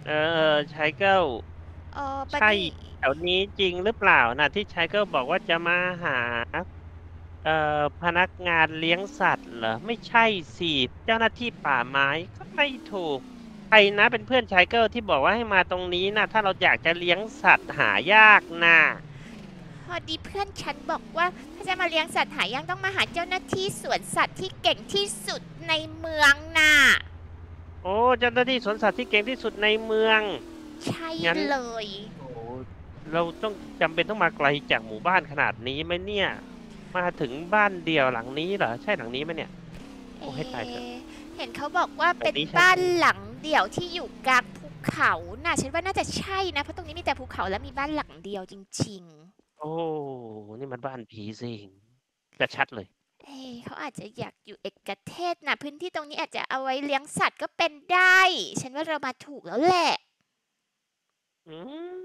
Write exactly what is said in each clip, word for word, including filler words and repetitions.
เออชายเกิลเออบันใช่นี่แถวนี้จริงหรือเปล่านะที่ชายเกิลบอกว่าจะมาหาเอ่อพนักงานเลี้ยงสัตว์เหรอไม่ใช่สิเจ้าหน้าที่ป่าไม้ก็ไม่ถูกใครนะเป็นเพื่อนชายเกิลที่บอกว่าให้มาตรงนี้นะถ้าเราอยากจะเลี้ยงสัตว์หายากนะพอดีเพื่อนฉันบอกว่าถ้าจะมาเลี้ยงสัตว์หายากต้องมาหาเจ้าหน้าที่สวนสัตว์ที่เก่งที่สุดในเมืองน่ะโอ้เจ้าหน้าที่สวนสัตว์ที่เก่งที่สุดในเมืองใช่งั้นเลยโอ้เราต้องจำเป็นต้องมาไกลจากหมู่บ้านขนาดนี้ไหมเนี่ยมาถึงบ้านเดียวหลังนี้เหรอใช่หลังนี้ไหมเนี่ยเอโอ้ให้ตายเถอะเห็นเขาบอกว่าเป็นตรงนี้ใช่ไหมบ้านหลังเดี่ยวที่อยู่กลางภูเขาน่ะฉันว่าน่าจะใช่นะเพราะตรงนี้มีแต่ภูเขาและมีบ้านหลังเดียวจริงโอ้นี่มันบ้านผีสิงจะชัดเลยๆเอ้เขาอาจจะอยากอยู่เอกเทศนะพื้นที่ตรงนี้อาจจะเอาไว้เลี้ยงสัตว์ก็เป็นได้ฉันว่าเรามาถูกแล้วแหละอื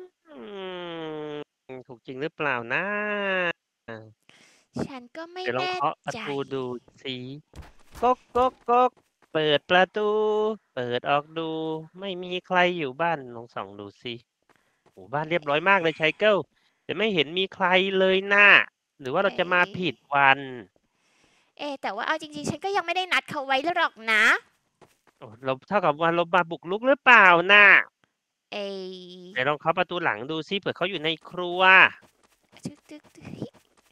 มถูกจริงหรือเปล่านะฉันก็ไม่เดี๋ยวลองแน่เคาะประใจตูดูสิก๊กก๊กก๊กเปิดประตูเปิดออกดูไม่มีใครอยู่บ้านลองส่องดูสิโอ้บ้านเรียบร้อยมากเลยไชเกิลแต่ไม่เห็นมีใครเลยนะหรือว่าเราเอ๊จะมาะผิดวันเอ๊ะแต่ว่าเอาจริงๆฉันก็ยังไม่ได้นัดเขาไว้หรอกนะโอ้เราเท่ากับว่าเรามาบุกรุกหรือเปล่านะเอ๊เดี๋ยวลองเคาะประตูหลังดูสิเผื่อเขาอยู่ในครัวตึกตึกตึก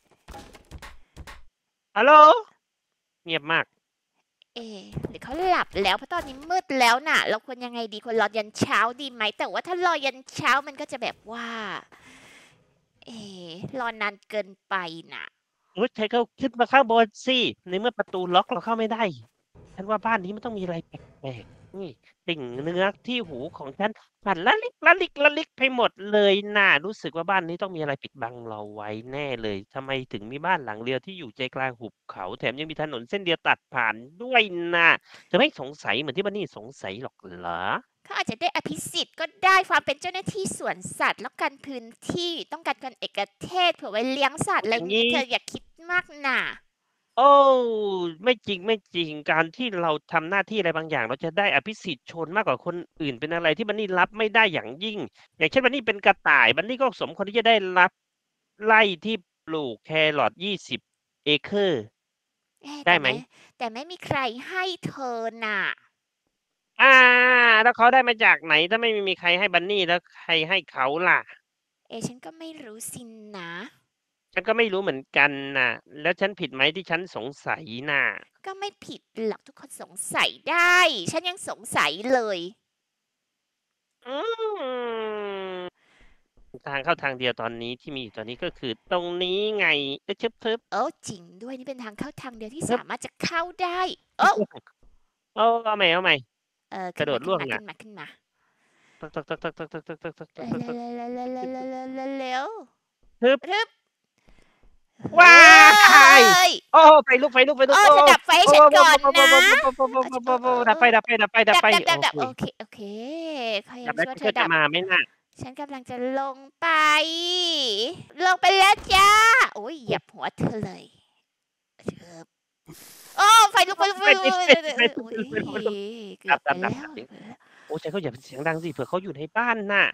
ฮัลโหลเงียบมากเอ๊ะหรือเขาหลับแล้วเพราะตอนนี้มืดแล้วน่ะเราควรยังไงดีควรรอยันเช้าดีไหมแต่ว่าถ้ารอยันเช้ามันก็จะแบบว่าเอ๊ะรอนานเกินไปน่ะโอ๊ยไชเกิลขึ้นมาข้างบนสิในเมื่อประตูล็อกเราเข้าไม่ได้ฉันว่าบ้านนี้มันต้องมีอะไรแปลกๆนี่ติ่งเนื้อที่หูของฉันสั่นละลิกละลิกละลิกไปหมดเลยน่ะรู้สึกว่าบ้านนี้ต้องมีอะไรปิดบังเราไว้แน่เลยทำไมถึงมีบ้านหลังเดียวที่อยู่ใจกลางหุบเขาแถมยังมีถนนเส้นเดียวตัดผ่านด้วยน่ะเธอไม่สงสัยเหมือนที่บันนี่สงสัยหรอกเหรอเขาอาจจะได้อภิสิทธิ์ก็ได้ความเป็นเจ้าหน้าที่สวนสัตว์แล้วกันพื้นที่ต้องการกันเอกเทศเผื่อไว้เลี้ยงสัตว์อะไรอย่างนี้งี้เธออย่าคิดมากน่ะโอ้ไม่จริงไม่จริงการที่เราทำหน้าที่อะไรบางอย่างเราจะได้อภิสิทธิ์ชนมากกว่าคนอื่นเป็นอะไรที่บันนี่รับไม่ได้อย่างยิ่งอย่างเช่นบันนี่เป็นกระต่ายบันนี่ก็สมควรที่จะได้รับไร่ที่ปลูกแครอทยี่สิบเอเคอร์เอ๊ะได้ไหมแต่ไม่แต่ไม่มีใครให้เธอน่ะอ่าแล้วเขาได้มาจากไหนถ้าไม่มีใครให้บันนี่แล้วใครให้เขาล่ะเอ๊ะฉันก็ไม่รู้สินะฉันก็ไม่รู้เหมือนกันน่ะแล้วฉันผิดไหมที่ฉันสงสัยน่ะก็ไม่ผิดหรอกทุกคนสงสัยได้ฉันยังสงสัยเลยอืม ทางเข้าทางเดียวตอนนี้ที่มีอยู่ตอนนี้ก็คือตรงนี้ไงเอ๊ะชึบทึบโอ้จริงด้วยนี่เป็นทางเข้าทางเดียวที่ทึบสามารถจะเข้าได้โอ้โอ้เอาใหม่เอาใหม่เออกระโดขึ้นมาขึ้นดร่วงน่ะมาขึ้นมาขึ้นมาตักตักตักตักตักตักตักตักตักตักตักตักเร็วทึบรึบเว้ายฮ้ยโอ้ไฟลุกไฟลุกไฟลุเอกโอ้อเธอดับไฟให้โอ้ฉันก่อนนะเออดับไฟดับไฟดับไฟดับไฟดับดับดับโอเคดับโอเคโอเคเขายังดับแล้วช่วยเธอดับก็จะมาไหมน่ะฉันกำลังจะลงไป ลงไปแล้วจ้าโอ้ยเหยียบหัวเธอเลยเชิบโอ้ไฟลุกไฟลุกไฟไฟลุกติดไฟติดไฟโอ้ยติดไฟลุกเกืดัอบไปบดับดับแล้วดับโอ้ใจเขาอย่าเสียงดังสิเผื่อเขาอยู่ในบ้านน่ะ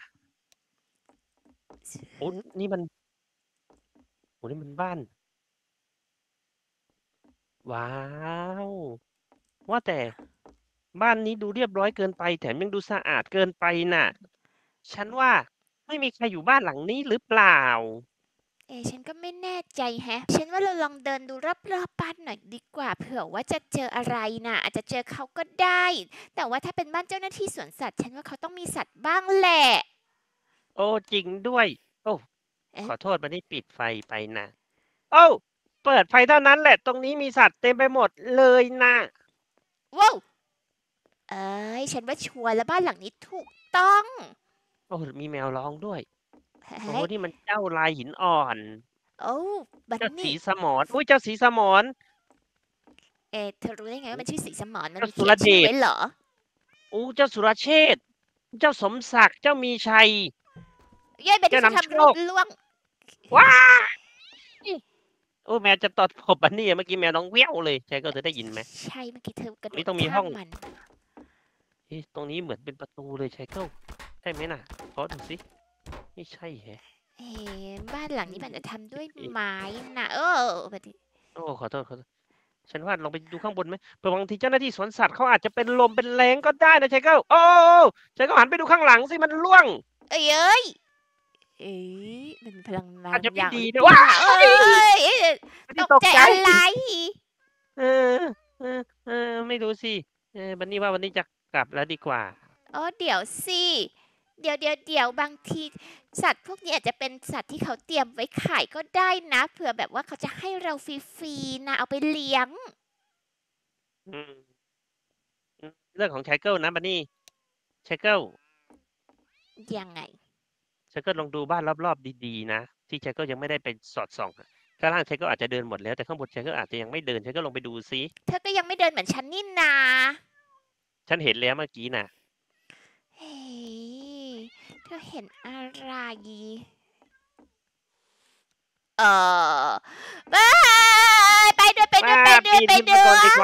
โอ้นี่มันโอ้นี่มันบ้านว้าวว่าแต่ บ้านนี้ดูเรียบร้อยเกินไปแถมยังดูสะอาดเกินไปน่ะฉันว่าไม่มีใครอยู่บ้านหลังนี้หรือเปล่าเอฉันก็ไม่แน่ใจแฮะฉันว่าเราลองเดินดูรอบๆบ้านหน่อยดีกว่าเผื่อว่าจะเจออะไรน่ะอาจจะเจอเขาก็ได้แต่ว่าถ้าเป็นบ้านเจ้าหน้าที่สวนสัตว์ฉันว่าเขาต้องมีสัตว์บ้างแหละโอ้จริงด้วยโอ้ขเอ๊ะอโทษมันได้ปิดไฟไปนะโอ้เปิดไฟเท่านั้นแหละตรงนี้มีสัตว์เต็มไปหมดเลยนะว้าวเอ้ยฉันว่าชัวร์แล้วบ้านหลังนี้ถูกต้องโอ้มีแมวร้องด้วยโอ้เฮ้ยนี่มันเจ้าลายหินอ่อนโอ้บันเจ้าสีนี่สมรอุ้ยเจ้าสีสมรเอ๊ะเธอรู้ได้ไงว่ามันชื่อสีสมรมันเจ้ามีเขียนสุรเดชชื่อไว้เหรออู้เจ้าสุรเชษฐ์เจ้าสมศักดิ์เจ้ามีชัยเย้เป็นเจ้าที่จะนำโชทำรูปคล่วงว้า โอ้แมวจะตอดผมอันนี้เมื่อกี้แมวน้องเวี้ยวเลยใช่ก็จะได้ยินไหมใช่เมื่อกี้เธอกระโดนี่ดต้องมีห้องข้ามมันเอ๊ะตรงนี้เหมือนเป็นประตูเลยใช่เก้าใช่ไหมน่ะขอดูสิไม่ใช่แฮะเอ๊ะบ้านหลังนี้มันจะทำด้วยเอ๊ะไม้นะเออพอดีโอ้ขอโทษขอโทษฉันว่าลองไปดูข้างบนไหมเผื่อบางทีเจ้าหน้าที่สวนสัตว์เขาอาจจะเป็นลมเป็นแรงก็ได้นะชายเกิลโอ้ชายเกิลหันไปดูข้างหลังสิมันร่วงเอ้ยเอ้ยเอ้ยมันมีพลังงาอาจนจะอไม่ย่างดีหรือนะเปล่าว้ายเอ้ยเอ้ยไม่ตได้กตกใจใจอะไรเออเออเออไม่รู้สิเออบันนี่ว่าวันนี้จะกลับแล้วดีกว่าอ๋อเดี๋ยวสิเดี๋ยวเดี๋ยวเดี๋ยวบางทีสัตว์พวกนี้อาจจะเป็นสัตว์ที่เขาเตรียมไว้ขายก็ได้นะเผื่อแบบว่าเขาจะให้เราฟรีๆนะเอาไปเลี้ยงอืมอืมเรื่องของชายเกิลนะบันนี่ชายเกิลยังไงชายเกิลลองดูบ้านรอบๆดีๆนะที่ชายเกิลยังไม่ได้ไปสอดส่องอะข้างล่างชายเกิลอาจจะเดินหมดแล้วแต่ข้างบนชายเกิลอาจจะยังไม่เดินชายเกิลลองไปดูซิเธอก็ยังไม่เดินเหมือนฉันนี่นาฉันเห็นแล้วเมื่อกี้น่ะเฮ้ยเธอเห็นอะไรเออไปไปด้วยไปด้วยไปมาด้วยปีนไปขึ้นด้มาวยก่อนดีกว่า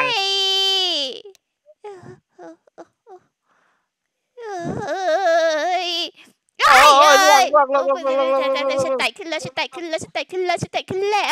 เอ้ยโอ้ยล่วงล่วงล่วงล่วงล่วงล่วงล่วงฉันล่วงฉันไต่ขึ้นแล้วฉันไต่ขึ้นแล้วฉันไต่ขึ้นแล้วฉันไต่ขึ้นแล้ว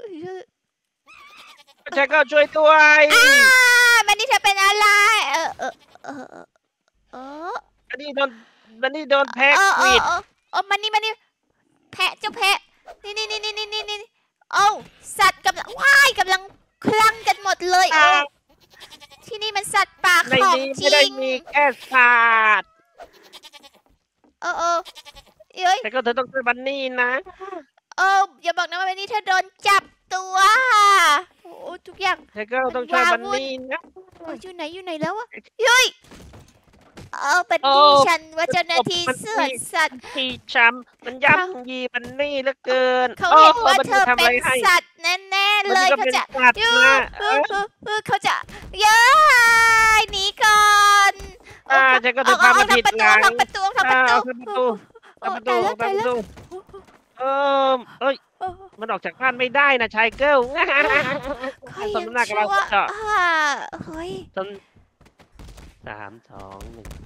ชายเกิลช่วยด้วยอ่ามันนี่เธอเป็นอะไรเออเออเออเออบันนี่โดนบันนี่โดนแพ้เออคเอวิอดเออเออมันนี่มันนี่แพะเจ้าแพะนี่นี่นี่นี่นี่นี่โอ้สัตว์กำลังว่ายกำลังคลั่งกันหมดเลยโอ้ที่นี่มันสัตว์ป่าในของนี้จไม่ริได้งมีแค่สัตว์เออเออเอ้ยชายเกิลเธอต้องช่วยบันนี่นะเอออย่าบอกนะว่าวันนี้เธอโดนจับตัวโอ้ทุกอย่างชายเกิลต้องช่วยบันนี่นะเอออยู่ไหนอยู่ไหนแล้วอะเฮ้ยเออบันโอ้นี่ฉันว่าเจ้าหน้าที่มันสวนสัตว์ที่ช้ำมันย่ำยีบันนี่เหลือเกินเขาเห็นว่าบันเธนี่อทำเป็อะไรนให้สัตว์แน่ๆบันเลนี่ยก็เขาเป็นจะสัตว์ยูนะเออเออเออเขาจะย้ายหนีก่อนเออ่าอฉันก็เอาจะเอาพาเอามาผิดทำประหตูลังทำประตูทำประอ่าตูทำประตูโอ้ทำประตูตายแล้วตายทำประแล้วตูเออเอ้ยเออมันออกจากบ้านไม่ได้นะชายเกิลเขาสยังมน้ำหน้ากำลัชั่งวเจาะอ่าเฮ้ยสมสามสองหนึ่ง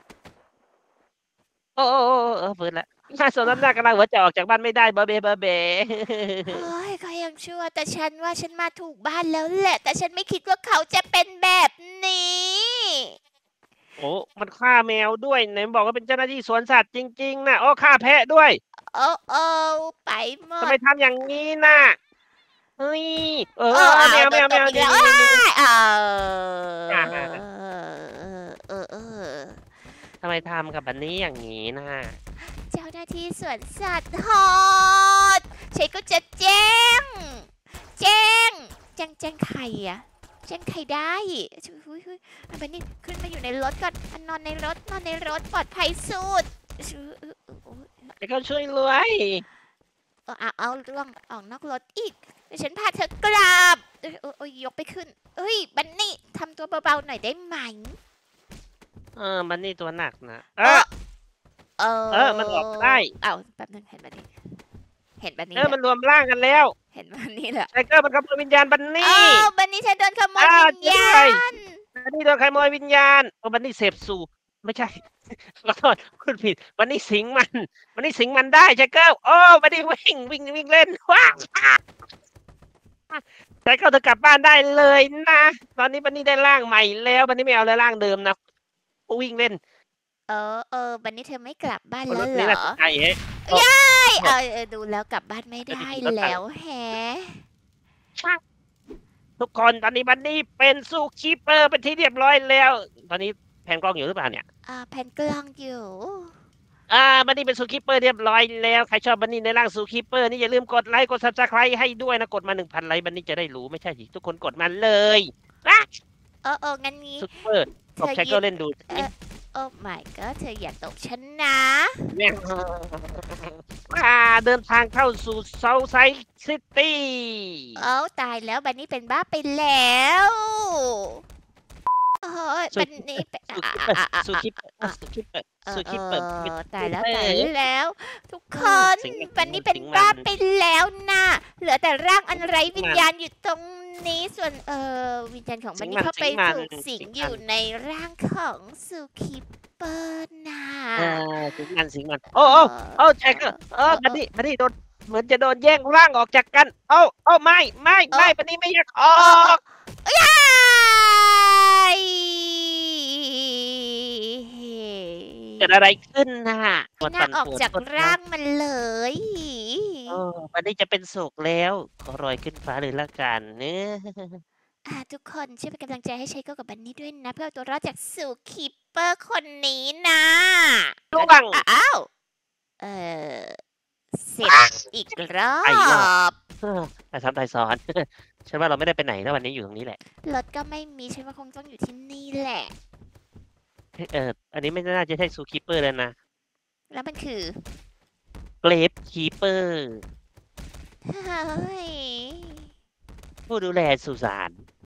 โอ้โอ้โอ้เออฟื้นแล้วสมน้ำหน้ากำลังหัวจะออกจากบ้านไม่ได้เบอเบเบอเบเฮ้ยเขายังชั่วแต่ฉันว่าฉันมาถูกบ้านแล้วแหละ แต่ฉันไม่คิดว่าเขาจะเป็นแบบนี้โอ้มันฆ่าแมวด้วยไหนบอกว่าเป็นเจ้าหน้าที่สวนสัตว์จริงๆนะโอ้ฆ่าแพะด้วยโอ้โอ้ไปหมทำดไมทำอย่างนี้น่ะเฮ้ยเออเออเอาแมวแมวแมวตกอีกนี่แล้วนี่นี่นี่เอออ่าเออเออเออทำไมทำกับบันนี้อย่างนี้น่ะเจ้าหน้าที่สวนสัตว์ฮอดฉันก็จะแจ้ง แจ้ง แจ้งแจ้งใครอะแจ้งใครได้ชุยชุยอันนี้ขึ้นมาอยู่ในรถก่อนอันนอนในรถนอนในรถปลอดภัยสุดชุยเออเออเออแล้วก็ช่วยรวยเออเอาเอาร่วงออกนอกรถอีกเดี๋ยวฉันพาเธอกลับเออเออเออยกไปขึ้นเอ้ยบันนี่ทำตัวเบาๆหน่อยได้ไหมเออบันนี่ตัวหนักนะเอเอออเออมันออกได้เอาแป๊บนึงเห็นบันนี่เห็นบันนี่เออมันรวมร่างกันแล้วเห็นบันนี่เหรอไทเกอร์มันขโมยวิญญาณบันเอนี่อบันนี่เธอโดนขโมยอ่าวิญญาช่วยณบันนี่โดนขโมยวิญญาณโอ้บันนี่เสพสู่ไม่ใช่ ขอโทษพูดผิดบันนี่สิงมันบันนี่สิงมันได้ไทเกอร์โอ้บันนี่วิ่งวิ่งวิ่งเล่นว้าวไทเกอร์เธอกลับบ้านได้เลยนะตอนนี้บันนี่ได้ร่างใหม่แล้วบันนี่ไม่เอาแล้วร่างเดิมนะวิ่งเล่นเออเออบันนี่เธอไม่กลับบ้านรแล้วถเหรนี้แหละอไอ้เฮ้ยใช่เออเออดูแล้วกลับบ้านไม่ได้แล้วแฮะทุกคนตอนนี้บันนี่เป็นซูคีเปอร์เป็นที่เรียบร้อยแล้ว ตอนนี้แผนกล้องอยู่หรือเปล่าเนี่ยอ่าแผ่นกล้องอยู่อ่าบันนี่เป็นซูคีเปอร์เรียบร้อยแล้วใครชอบบันนี่ในร่างซูคีเปอร์นี่อย่าลืมกดไลค์กดซับสไครต์ให้ด้วยนะกดมาหนึ่งพันไลค์บันนี่จะได้รู้ไม่ใช่สิทุกคนกดมาเลยอ่ะเออเอองั้นนี้ซูคีเปอร์เธตบอใช้ยืก็นเล่นดูเออโอ้ my god เธออย่าตบฉันนะเนี่ยอ่าเดินทางเข้าสู่เซาท์ไซด์ซิตี้เอ้าตายแล้วบันนี่เป็นบ้าไปแล้วเฮ้ยบันนี่เป็นซูคีเปอร์ซูคีเปอร์ซูคีเปอร์เอซูคีเปอร์อตายแล้วตายแล้ว ทุกคนสิงมันบันนี่เป็นสิงมันบ้าไปแล้วนะเหลือแต่ร่างอันไร้วิญญาณอยู่ตรงนี้ส่วนเออวิญญาณของบันนี่เข้าไปถูกสิงอยู่ในร่างของซูคิปเปอร์นะเออสิงมันสิงมัน โอ้โอ้โอ้แจ็คเกอร์เออบันนี่บันนี่โดนเหมือนจะโดนแย่งร่างออกจากกันโอ้โอ้ไม่ไม่ไม่บันนี่ไม่อยากออกยายเกิดอะไรขึ้นน่ะไม่น่าออกจากร่างมันเลยเออบันนี่จะเป็นโศกแล้ว ขอรอยขึ้นฟ้าเลยละกันเนอะอ่าทุกคนช่วยเป็นกำลังใจให้ไชโก้กับบันนี่ด้วยนะ เพื่อเอาตัวรอดจากสู่คีปเปอร์คนนี้นะระวังอ้าวเออเสร็จอีกรอไอ้รอบเออแต่ทำไทยสอน ฉันว่าเราไม่ได้ไปไหนนะวันนี้อยู่ตรงนี้แหละรถก็ไม่มีฉันว่าคงต้องอยู่ที่นี่แหละเอออันนี้ไม่น่าจะใช่ซูคิปเปอร์แล้วนะแล้วมันคือเกรฟคีเปอร์เฮ้ยผู้ดูแลสุสาน